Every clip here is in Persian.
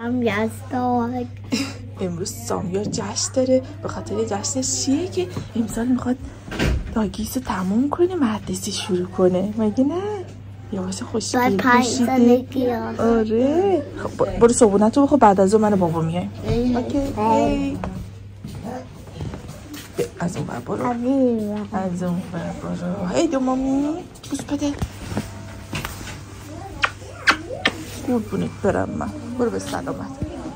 هم یزدان. امروز سامیار جشن داره. به خاطر جشنش چیه که امسال میخواد داگیس رو تموم کنه، مدرسه شروع کنه، مگه نه؟ لباس خوشگل پوشیده. آره خب برو صبحونت رو بخور، بعد از اون من و بابا میایم. اوکی. از اون بر برو. از اون بر برو. هی دو مامی بوس بده. قربونت برم من. برو به سلامت.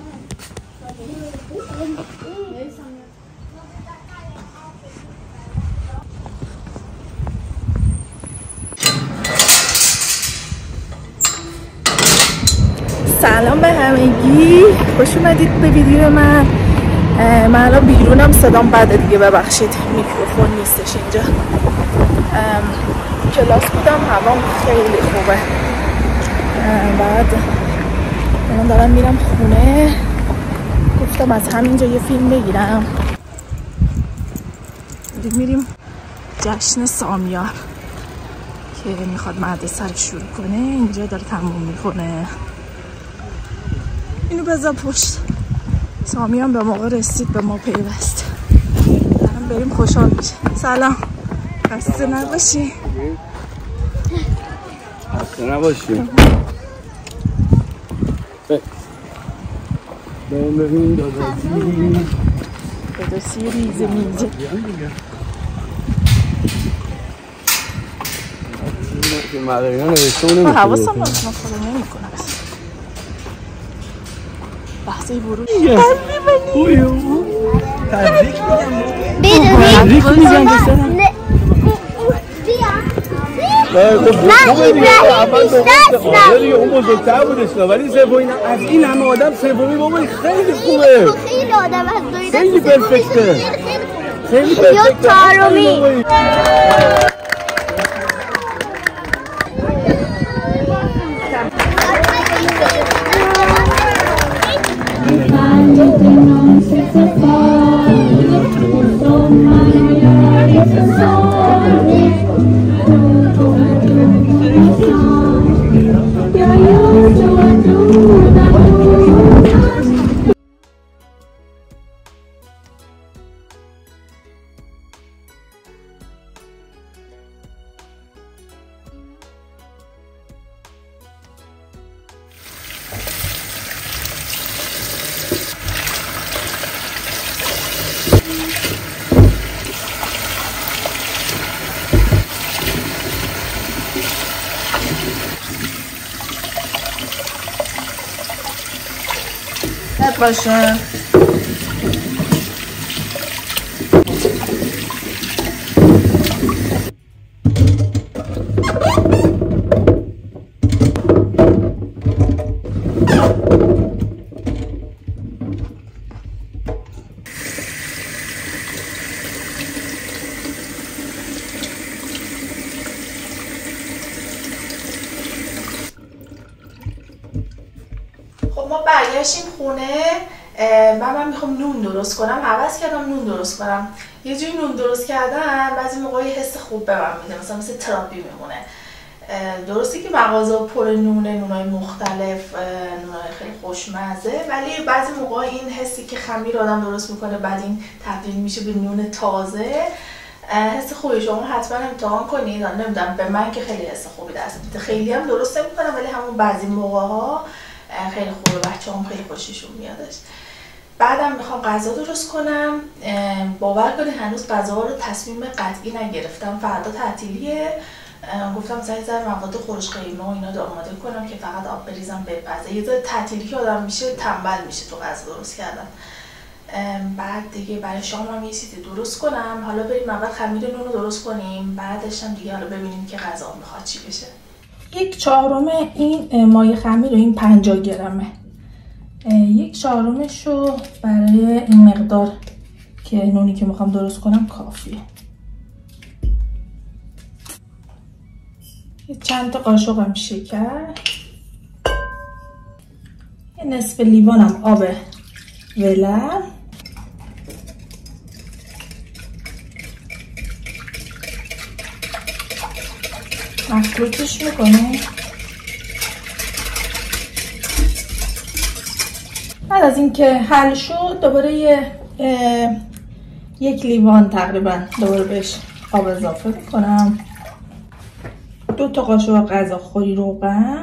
سلام به همگی، خوش اومدید به ویدیو من. من الان بیرونم، صدام بده دیگه، ببخشید میکروفون نیستش اینجا. کلاس بودم، هوام خیلی خوبه. بعد من دارم میرم خونه، گفتم از همینجا یه فیلم بگیرم. میریم جشن سامیار که میخواد مدرسه رو شروع کنه، اینجا داره تموم میکنه. اینو بذار پشت. سامی هم به موقع رسید، به ما پیوست. دارم بریم، خوشحال میشه. سلام، خسته نباشی. خسته نباشی. ببین داداسی ریزه میزه. مدرینه نوشته اونه حواسم باشه، من خدا نمیکنم. لحظه ورود تبریک میگم اون بزرگتر بودش، ولی سومی از این همه آدم سومی بابا خیلی خوبه. خیلی آدم از دویده، خیلی پرفکته، خیلی پرفکته. چهارمی باشه. خب ما برگشتیم خونه. من میخوام نون درست کنم. حوض کردم نون درست کنم. یه جوری نون درست کردم بعضی موقع یه حس خوب به من میده، مثل تراپی میمونه. درسته که مغازه پر نونه، نونای مختلف، نونای خیلی خوشمزه، ولی بعضی موقع این حسی که خمیر آدم درست میکنه بعد این تبدیل میشه به نون تازه، حس خوبی. شما حتما امتحان کنید. نمیدونم، به من که خیلی حس خوبی دست میده. خیلی هم درست نمیکنم ولی همون بعضی موقع ها خیلی خوبه. بچه‌هام خیلی خوششون میادش. بعدم میخوام غذا درست کنم. باور کنید هنوز غذاها رو تصمیم قطعی نگرفتم. فردا تعطیلیه. گفتم سعی ذره مواد خورش قیمه و اینا رو آماده کنم که فقط آب بریزم بپزه. یه ذره تعطیلی که آدم میشه تنبل میشه تو غذا درست کردن. بعد دیگه برای شام هم یه چیزی درست کنم. حالا بریم اول خمیر نون رو درست کنیم، بعدش هم دیگه حالا ببینیم که غذا میخواد چی بشه. 1/4 این مایه خمیر رو، این 50 گرمه. 1/4 رو برای این مقدار که نونی که میخوام درست کنم کافیه. چند تا قاشقم شکر، یه نصف لیوانم آب ولر، مخلوطش میکنه. بعد از اینکه حل شد دوباره یک لیوان تقریبا دوباره بهش آب اضافه میکنم. 2 تا قاشق غذاخوری روغن،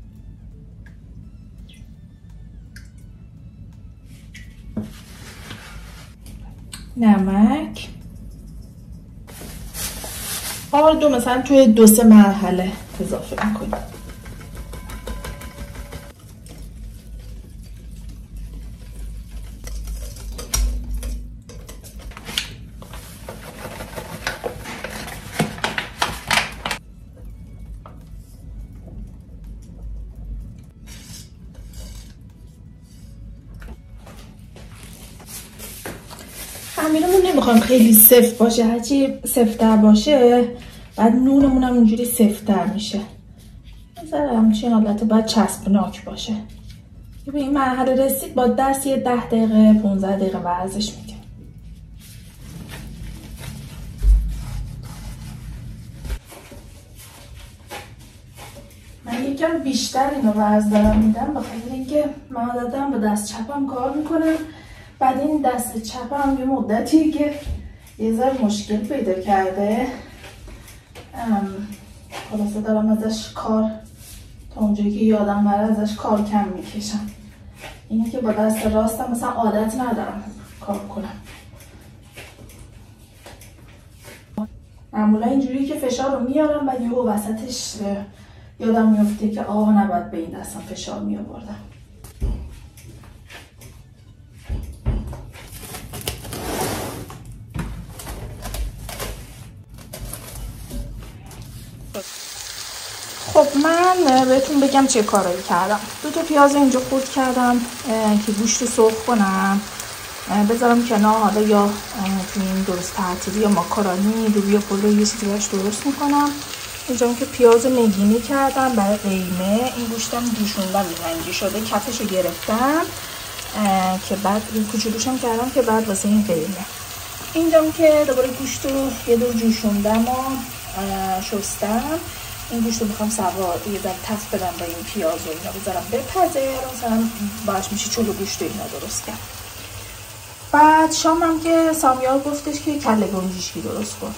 نمک، آردو مثلا توی 2-3 مرحله اضافه میکنیم. خمیرمون نمیخوایم خیلی سفت باشه، هرچی سفت‌تر باشه بعد نونمون هم اینجوری سفت‌تر میشه. مثلا همچین حالت باید چسبناک باشه. به این مرحله رسید با دست یه 10 دقیقه 15 دقیقه ورزش میدیم. من یکم بیشتر اینو ورز دارم میدم بخاطر اینکه من عادتاً با دست چپم کار میکنم. بعد این دست چپم یه مدتی که یه ذره مشکل پیدا کرده، خلاصه دارم ازش کار تا اونجایی که یادم بره ازش کار کم میکشم. اینه که با دست راستم مثلا عادت ندارم کار کنم. معمولا اینجوری که فشار رو میارم بعد یهو وسطش یادم میفته که نباید به این دستم فشار میآوردم. خب من بهتون بگم چه کارایی کردم. 2 تا پیاز اینجا خرد کردم که گوشت رو سرخ کنم بذارم کنار. حالا یا تو این درست ترتیبی یا ماکارونی لوبیا پلو یه چیزی براش درست میکنم. اینجا که پیاز نگینی کردم برای قیمه. این گوشتم جوشوندم رنگی شده، کفش رو گرفتم که بعد این کوچولوشم کردم که بعد واسه این قیمه. اینجا که دوباره گوشت رو یه دور جوشوندم و شستم. این گوشت رو میخوام یه در تفت بدم با این پیاز و اینا بذارم بپزه، مثلا باش میشه چلو گوشت و اینا درست کرد. بعد شامم که سامیار گفتش که کله گنجشکی درست کن.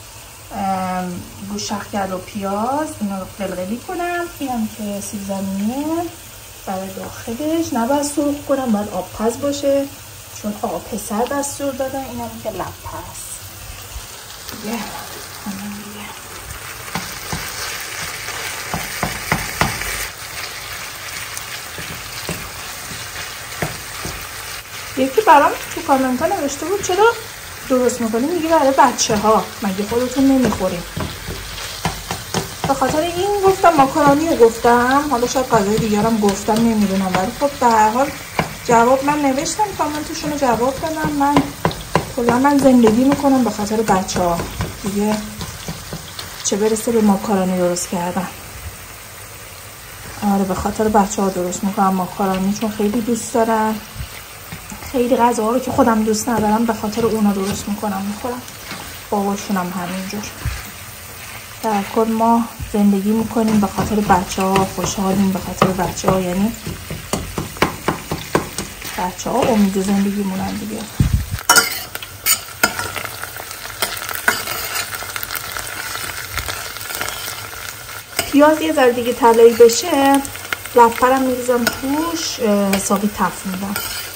گوشت شخگر و پیاز اینا رو قلقلی کنم. اینم که سیب زمینیه برای داخلش نباید سرخ کنم، باید آب پز باشه چون آقا پسر دستور دادن. اینم که لب پز دیگه یکی برام تو کامنت ها نوشته بود چرا درست میکنی میگه برای بچه ها، مگه خودتون نمیخوریم؟ به خاطر این گفتم ماکارونی رو گفتم، حالا شاید غذای دیگرم گفتم نمیدونم، ولی خب به هر حال جواب من نوشتم کامنتشون رو جواب دادم. من کلا من زندگی میکنم به خاطر بچه ها دیگه، چه برسه به ماکارونی درست کردن. آره به خاطر بچه ها درست میکنم ماکارونی چون خیلی دوست دارن. خیلی غذاها رو که خودم دوست ندارم به خاطر اونا درست میکنم میخورم. باباشونم همینجور. در کل ما زندگی میکنیم به خاطر بچه ها، خوشحالیم به خاطر بچه ها، یعنی بچه ها امید زندگی مونن دیگه. پیاز یه ذره دیگه طلایی بشه لپرم میریزم توش، حسابی تف میدم.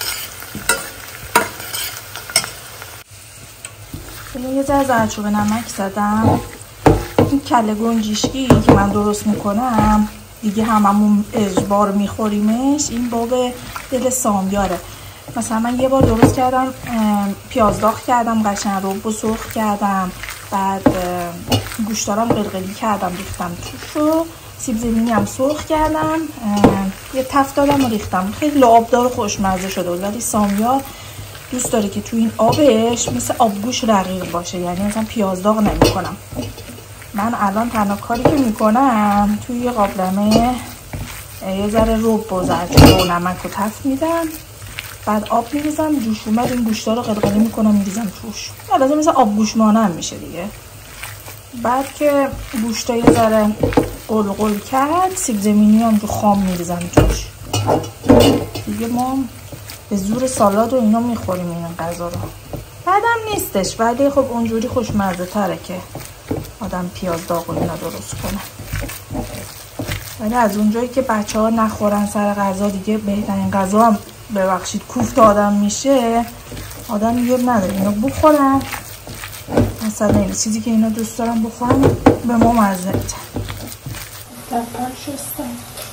یه ذره زردچوبه نمک زدم. این کله گنجشکی که من درست میکنم دیگه هممون اجبار میخوریمش، این باب دل سامیاره. مثلا من یه بار درست کردم، پیاز داغ کردم، قشنگ رب و سرخ کردم، بعد گوشتارم قلقلی کردم ریختم توشو، سیب زمینی هم سرخ کردم، یه تفت دادم و ریختم. خیلی آبدار و خوشمزه شده، ولی سامیار دوست داره که تو این آبش مثل آبگوش رقیق باشه، یعنی مثلا پیاز داغ نمی کنم. من الان تنها کاری که میکنم توی یه قابلمه یه ذره رب و زردچوبه و نمک و تفت میدم، بعد آب میریزم، جوش اومد این گوشتا رو قلقلی میکنم میریزم توش. البته مثل آبگوش مانم میشه دیگه. بعد که گوشتا یه ذره قلقل کرد، سیب زمینی هم که خام میریزم توش دیگه. ما به زور سالاد و اینا میخوریم این غذا رو. بعدم نیستش ولی خب اونجوری خوشمزه تره که آدم پیاز داغ و اینا درست کنه. ولی از اونجایی که بچه ها نخورن سر غذا دیگه بهترین غذا هم ببخشید کوفت آدم میشه. آدم میگه نداره اینا بخورن، مثلا این چیزی که اینا دوست دارن بخورن به ما مزه میده. دفعه شستم.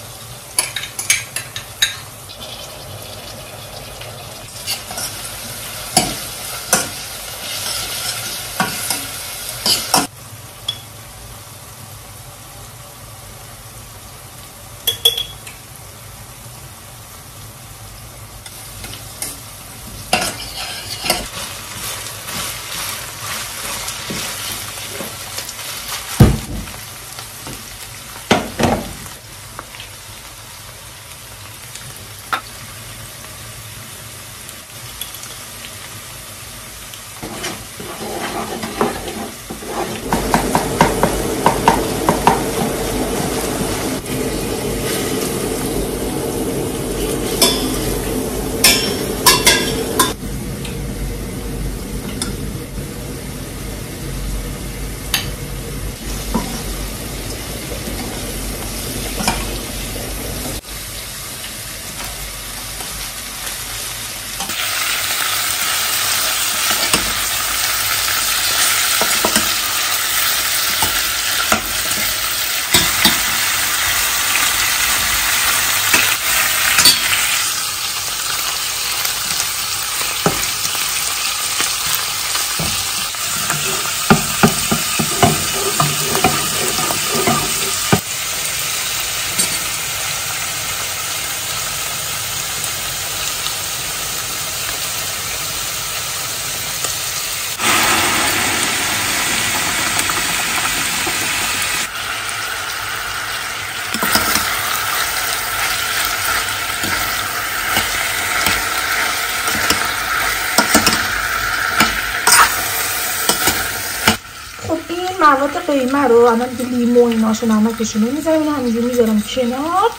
مواد قیمه رو الان لیمو ایناشو نمکشون رو میذارم، اینو همینجور میذارم کنار.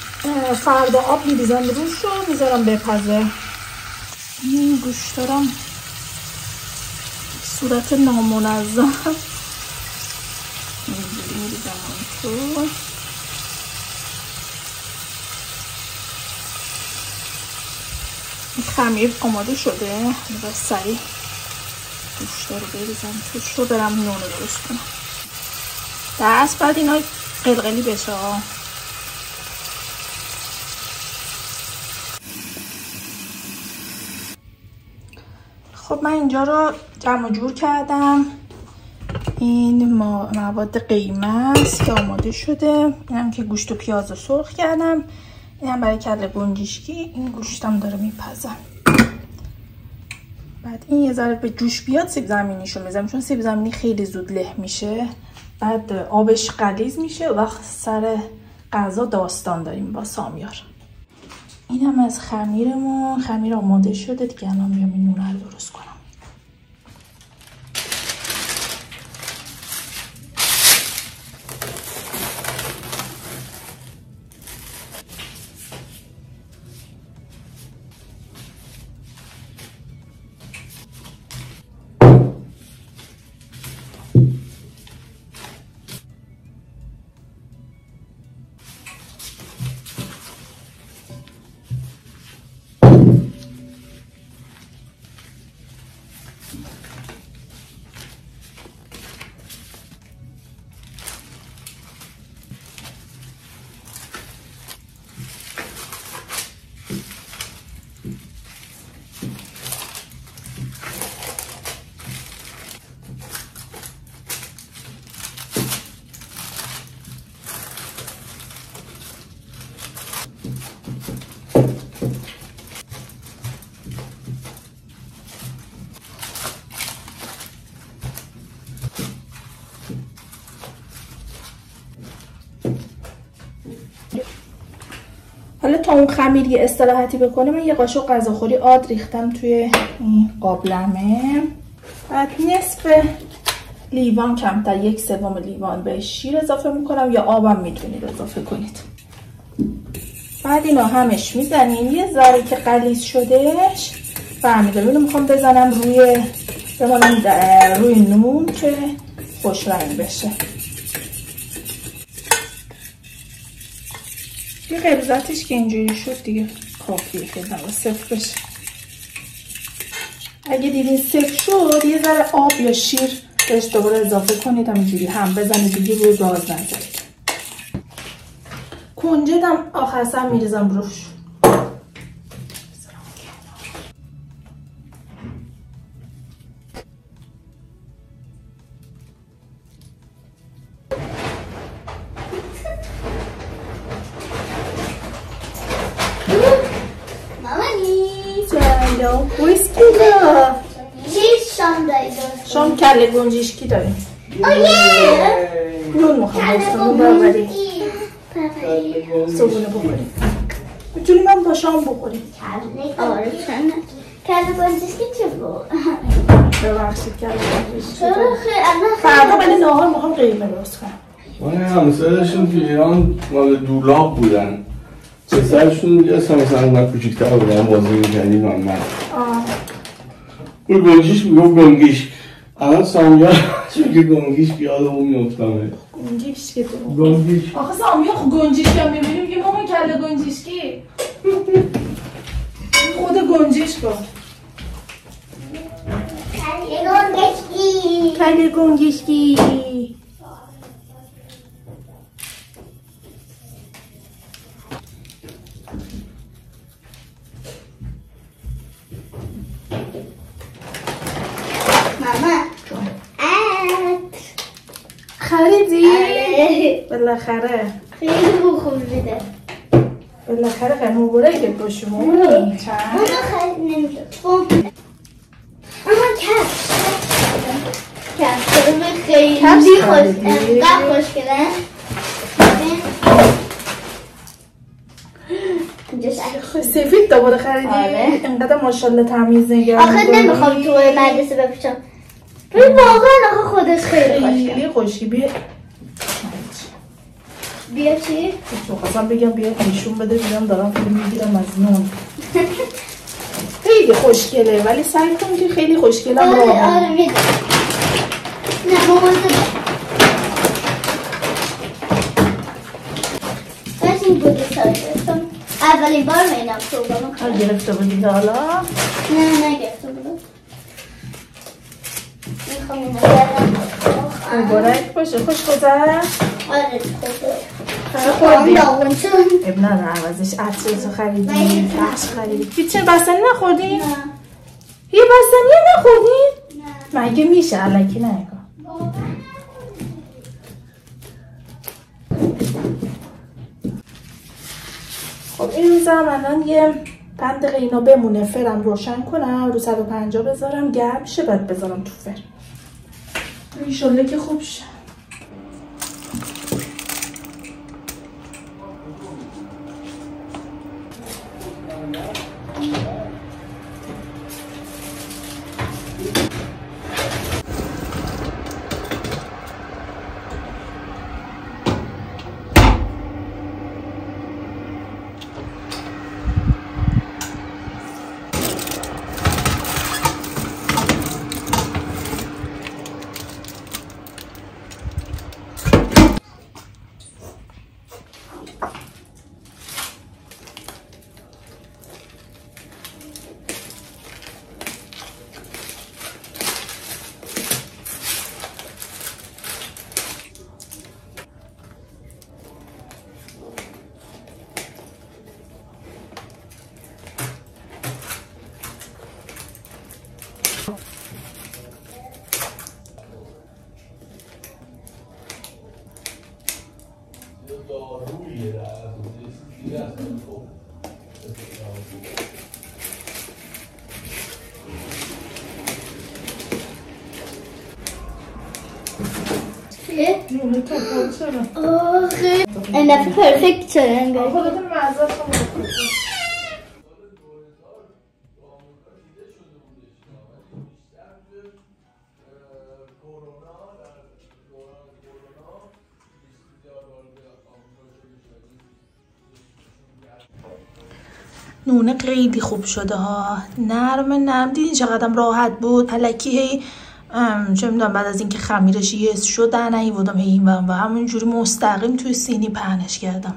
فردا آب میریزم روش رو میذارم بپزه. این گوشت دارم صورت نامنظم اینجوری میریزم تو. خمیر آماده شده، بس سریع گوشت رو بریزم توش رو برم نون رو درست کنم. دست بعد اینا قلقلی بشه. خب من اینجا رو جمع جور کردم. این مواد قیمه است که آماده شده. اینم که گوشت و پیاز رو سرخ کردم. اینم برای کله گنجشکی. این گوشتم داره میپزم. بعد این یه ذره به جوش بیاد سیب زمینیشو میذارم، چون سیب زمینی خیلی زود له میشه. بعد آبش غلیظ میشه و سر غذا داستان داریم با سامیار. اینم از خمیرمون. خمیر آماده شده دیگه، الان میام این نونه رو درست کنم. حالا تا اون خمیر یه استراحتی بکنه من یه قاشق غذاخوری آرد ریختم توی این قابلمه. بعد نصف لیوان کمتر، 1/3 لیوان به شیر اضافه میکنم، یا آبم میتونید اضافه کنید. بعد اینا همش میزنیم. یه ذره که غلیظ شدهش فهمیدم اینو میخوام بزنم روی نون که خوش رنگ بشه. یه غلظتش که اینجوری شد دیگه کافیه که صفر بشه. اگه دیدین صفر شد یه ذره آب یا شیر بهش دوباره اضافه کنید، همینجوری هم بزنید دیگه، روی گاز نذارید. کنجد هم آخر سر میریزم روش. ویسکی دا شام کله گنجشکی داریم. نون میخوام ببریم صبحونه بخوریم. میتونیم هم با شام بخوریم. کله گنجشکی چه بود؟ ببخشید کله گنجشکی فردا ولی نهار میخوام قیمه درست کنم. من همسرشون تو ایران مال دولاب بودن، پسرشون دیگه مثلا من کوچیک‌تر بودم بازی می‌کردیم من اون گنجیش میگم گنگیش. الان سامیار چون که گنگیش یادمون میافتامه. گنجیش که تو گنجیش آخه سامیار گنجیش که میبینیم میگه مامان کله گنجشکی. خود گنجیش کن. کله گنجشکی. خریدی؟ بالاخره خیلی خوبیده. بالاخره خیلی مبارکه با شما. اونو خرید نمیشد اما کفش خیلی خوشگله. سفید دوباره خریدی؟ اینقدر ماشاءالله تمیز نگرد. آخه نمیخوام تو مدرسه بپوشم. واقعا آخه خودش خیلی خوشگله. بیا چی؟ خواستم بگم بیا نشون بده بیدم دارم فیلم میگیرم از نون. خیلی خوشگله ولی سعی کن که خیلی خوشگله. آره میدونم. نه مامان بس این بوده سایی گرفتم. اولین بار میدم پروگرام گرفته بودید حالا؟ نه نگرفته بودم. میخوام اینو بردم. مبارک باشه. خوش گذشت؟ آره خوردی اب نه عوضش عطرتو خریدی، کفش خریدی. هیچ بستنی نخوردی؟ نه. یه بستنی نخوردی؟ نه مگه میشه الکی نگاه. خب این زمانان یه 5 دقیقه اینا بمونه فرم روشن کنم، رو 150 بذارم گرم شه، بعد بذارم تو فر. انشالله که خوب شه. آخه این دفعه پرفکت شده انگار. خودتون معذرت خواهم. نونه خیلی خوب شده ها، نرم دیدین چقدرم راحت بود. الکی هی چه میدونم بعد از اینکه خمیرش یس شد نیوردم هی این و همونجوری مستقیم توی سینی پهنش کردم.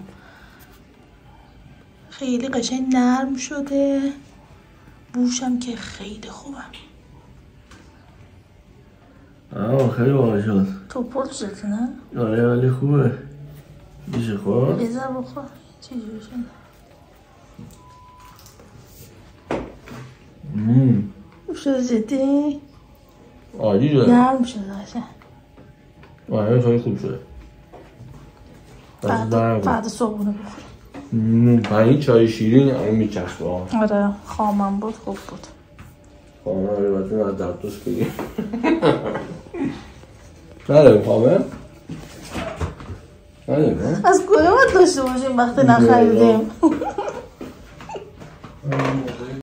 خیلی قشنگ نرم شده، بوشم که خیلی خوبه. خیلی باحال شد. تو پول شد نه؟ آره ولی خوبه. میشه خورد؟ بذار بخور. چجوری شد؟ شد جدی؟ عالی شده. نرم شده قشنگ. آره خیلی خوب شده. فردا صبحونه بخوریم. پنیر چای شیرین همه میچسبه. آره خامم بود خوب بود. خامه آره باتون از دردوست بگیم. نداریم خامه؟ نداریم از کجا باید داشته باشیم وقتی نخریدیم؟